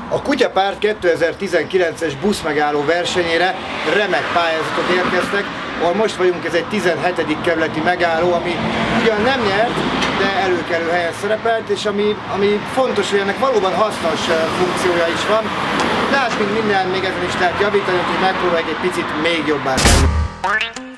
A Kutyapárt 2019-es buszmegálló versenyére remek pályázatok érkeztek, ahol most vagyunk, ez egy 17. kerületi megálló, ami ugyan nem nyert, de előkelő helyen szerepelt, és ami fontos, hogy ennek valóban hasznos funkciója is van. De hát, mint minden, még ezen is lehet javítani, hogy megpróbáljuk egy picit még jobbá tenni.